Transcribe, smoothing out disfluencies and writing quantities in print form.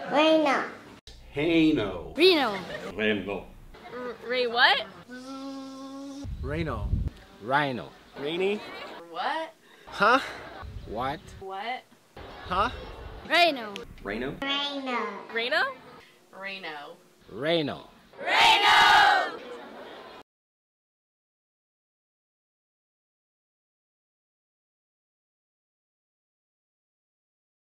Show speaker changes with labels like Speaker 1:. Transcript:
Speaker 1: REINO.
Speaker 2: REINO.
Speaker 3: REINO.
Speaker 2: REINO.
Speaker 3: Ray what?
Speaker 4: REINO.
Speaker 5: REINO.
Speaker 4: Rainy.
Speaker 3: What?
Speaker 4: Huh?
Speaker 5: What?
Speaker 3: What?
Speaker 4: Huh?
Speaker 3: REINO.
Speaker 2: REINO.
Speaker 1: REINO.
Speaker 3: REINO?
Speaker 5: REINO.
Speaker 3: REINO!